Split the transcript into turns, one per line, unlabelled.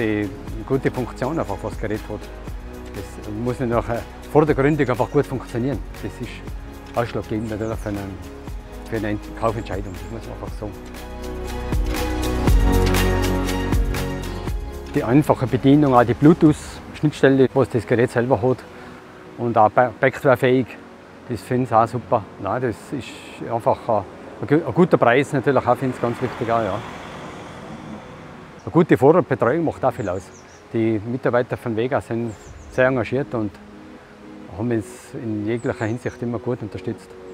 die gute Funktion, einfach, was das Gerät hat. Das muss nicht nachher vordergründig einfach gut funktionieren. Das ist ausschlaggebend natürlich für eine Kaufentscheidung, das muss man einfach sagen. Die einfache Bedienung, auch die Bluetooth-Schnittstelle, was das Gerät selber hat, und auch backwarefähig, das finde ich auch super. Nein, das ist einfach ein guter Preis natürlich auch, finde ich ganz wichtig auch, ja. Eine gute Vorortbetreuung macht auch viel aus. Die Mitarbeiter von Vega sind sehr engagiert und haben uns in jeglicher Hinsicht immer gut unterstützt.